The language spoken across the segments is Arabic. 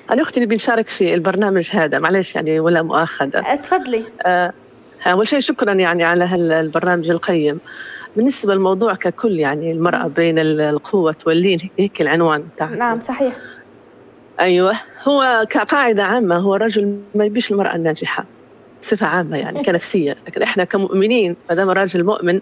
أنا أختي نبي نشارك في البرنامج هذا، معلش يعني ولا مؤاخذة. تفضلي. أول شيء شكرا يعني على البرنامج القيم. بالنسبة للموضوع ككل يعني المرأة بين القوة واللين، هيك العنوان بتاعته. نعم صحيح. أيوة، هو كقاعدة عامة هو الرجل ما يبيش المرأة الناجحة بصفة عامة يعني كنفسية، لكن إحنا كمؤمنين ما دام الراجل مؤمن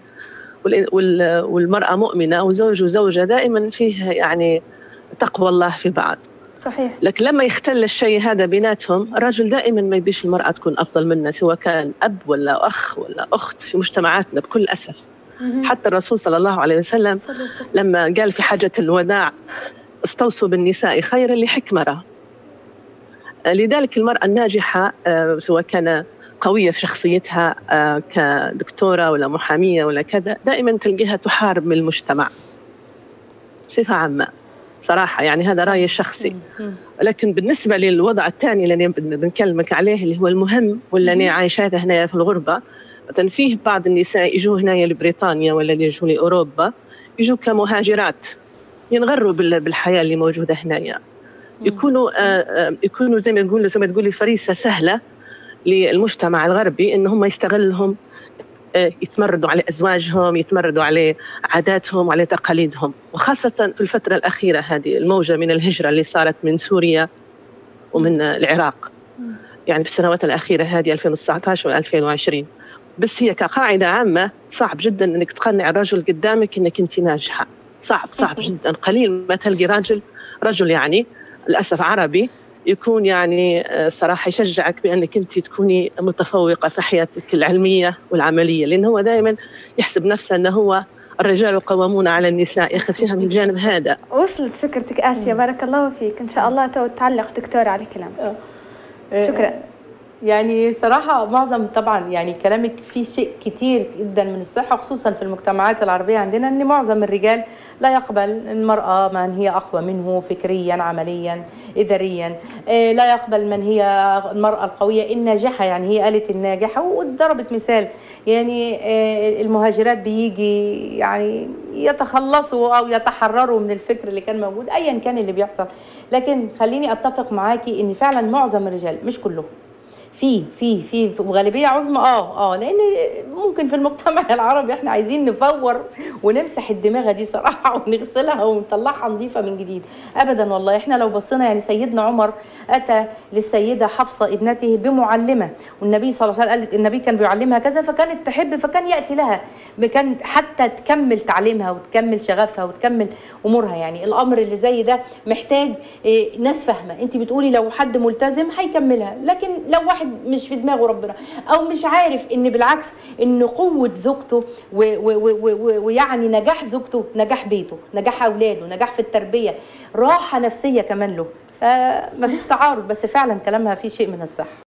والمرأة مؤمنة وزوج وزوجة دائما فيه يعني تقوى الله في بعض. صحيح. لكن لما يختل الشيء هذا بيناتهم، الرجل دائما ما يبيش المرأة تكون أفضل منه، سواء كان أب ولا أخ ولا أخت في مجتمعاتنا بكل أسف. حتى الرسول صلى الله عليه وسلم لما قال في حجة الوداع استوصوا بالنساء خيرا لحكمة. لذلك المرأة الناجحة سواء كان قوية في شخصيتها كدكتورة ولا محامية ولا كذا، دائما تلقيها تحارب من المجتمع بصفة عامة صراحة، يعني هذا رأيي الشخصي. لكن بالنسبة للوضع الثاني اللي بنكلمك عليه اللي هو المهم واللي أنا عايشاته هنا في الغربة، مثلا فيه بعض النساء يجوا هنا لبريطانيا ولا يجوا لأوروبا، يجوا كمهاجرات ينغروا بالحياة اللي موجودة هنا، يكونوا زي ما تقولي فريسة سهلة للمجتمع الغربي، إنهم يستغلهم، يتمردوا على أزواجهم، يتمردوا على عاداتهم وعلى تقاليدهم. وخاصة في الفترة الأخيرة هذه الموجة من الهجرة اللي صارت من سوريا ومن العراق، يعني في السنوات الأخيرة هذه 2019 و 2020. بس هي كقاعدة عامة صعب جدا إنك تقنع الرجل قدامك إنك أنت ناجحة، صعب جدا. قليل ما تلقي رجل يعني للأسف عربي يكون يعني صراحة يشجعك بأنك أنت تكوني متفوقة في حياتك العلمية والعملية، لأنه هو دائما يحسب نفسه أنه هو الرجال قوامون على النساء، ياخذ فيها من الجانب هذا. وصلت فكرتك آسيا، بارك الله فيك. إن شاء الله تعلق دكتورة على كلامك. شكرا. يعني صراحة معظم طبعا يعني كلامك فيه شيء كتير جدا من الصحة، خصوصا في المجتمعات العربية عندنا، ان معظم الرجال لا يقبل المرأة من هي أقوى منه فكريا عمليا إداريا، لا يقبل من هي المرأة القوية الناجحة، يعني هي قالت الناجحة وضربت مثال، يعني المهاجرات بيجي يعني يتخلصوا أو يتحرروا من الفكر اللي كان موجود أيا كان اللي بيحصل. لكن خليني أتفق معاكي ان فعلا معظم الرجال مش كلهم، في وغالبيه عظمى لان ممكن في المجتمع العربي احنا عايزين نفور ونمسح الدماغه دي صراحه ونغسلها ونطلعها نظيفه من جديد. ابدا والله، احنا لو بصينا يعني سيدنا عمر اتى للسيده حفصه ابنته بمعلمه، والنبي صلى الله عليه وسلم قال النبي كان بيعلمها كذا فكانت تحب، فكان ياتي لها كان حتى تكمل تعليمها وتكمل شغفها وتكمل امورها. يعني الامر اللي زي ده محتاج ناس فاهمه. انت بتقولي لو حد ملتزم هيكملها، لكن لو واحد مش في دماغه ربنا او مش عارف ان بالعكس ان قوه زوجته ويعني نجاح زوجته نجاح بيته، نجاح اولاده، نجاح في التربيه، راحه نفسيه كمان له، مفيش تعارض. بس فعلا كلامها فيه شيء من الصح.